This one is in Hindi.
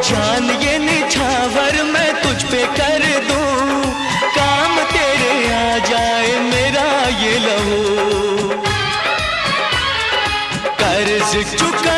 जान ये निछावर मैं तुझ पे कर दूं, काम तेरे आ जाए मेरा ये लहू। कर्ज चुका